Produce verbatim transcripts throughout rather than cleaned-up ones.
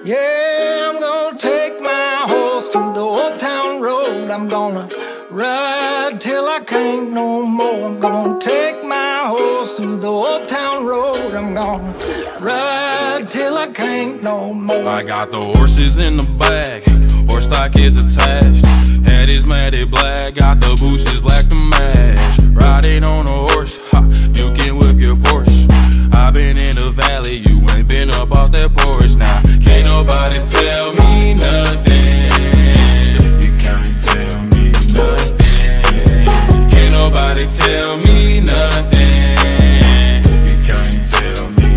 Yeah, I'm gonna take my horse to the old town road. I'm gonna ride till I can't no more. I'm gonna take my horse to the old town road. I'm gonna ride till I can't no more. I got the horses in the back, horse stock is attached. Head is matted black, got the bushes black to match. Riding on a horse, ha, you can whip your Porsche. I've been in the valley, you ain't been up off that porch. Now, can't nobody tell me nothing. You can't tell me nothing. Can't nobody tell me nothing. You can't tell me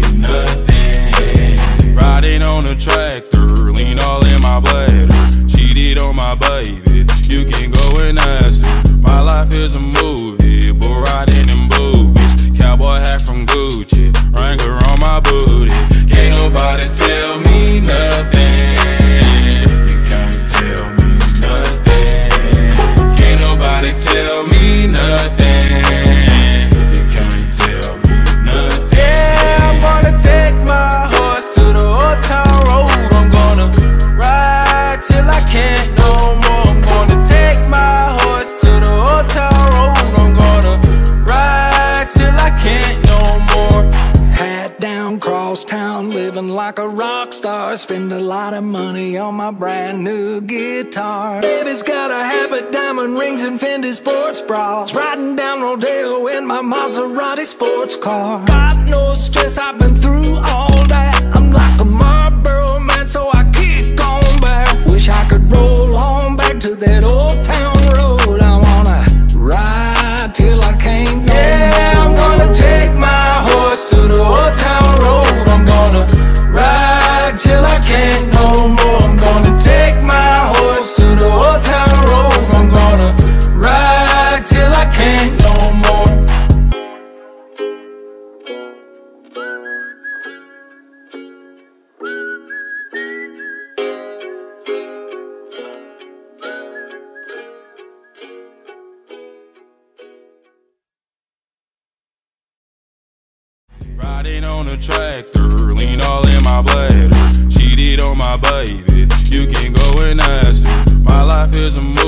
nothing. Riding on a tractor, lean all in my bladder. Cheated on my baby, you can go and ask her. My life is a movie, but riding in boobies. Cowboy hat from Gucci, Wrangler on my booty. Can't nobody tell me nothing. You can't tell me nothing. Can't nobody tell me nothing. You can't tell me nothing. Yeah, I'm gonna take my horse to the old town road. I'm gonna ride till I can't no more. I'm gonna take my horse to the old town road. I'm gonna ride till I can't no more. Hat down, cross town, living like a rock star. Spend a lot of money on my brand new guitar. Baby's got a habit, diamond rings and Fendi sports bras. Riding down Rodeo in my Maserati sports car. Got no stress, I've been through all that. I'm like a Marlboro man, so I keep going back. Wish I could roll on back to that old town road. I wanna ride till I can't no Yeah, I'm gonna take my horse to the old town road. I'm gonna ride till I can't no more. I'm gonna take my horse to the old town road. I'm gonna ride till I can't no more. Riding on a tractor, lean all in my bladder. Cheated on my baby, you can go and ask her. My life is a movie.